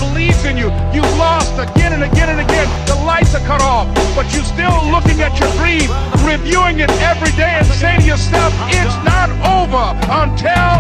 believes in you. You've lost again and again and again. The lights are cut off, but you're still looking at your dream, reviewing it every day and saying to yourself, it's not over until